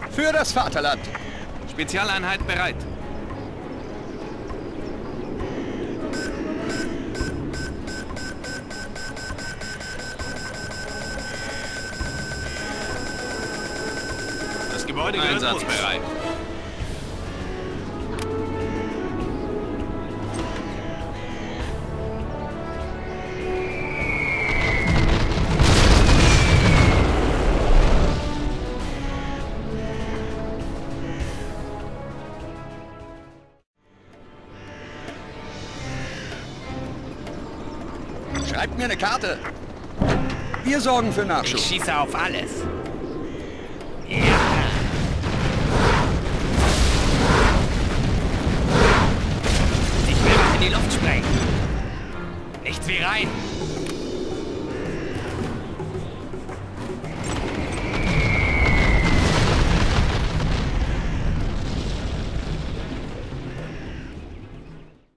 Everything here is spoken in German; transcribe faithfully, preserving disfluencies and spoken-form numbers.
Für das Vaterland. Spezialeinheit bereit. Das Gebäude gehört Einsatzbereit. Schreibt mir eine Karte. Wir sorgen für Nachschub. Ich schieße auf alles. Ja. Ich will was in die Luft sprengen. Nichts wie rein.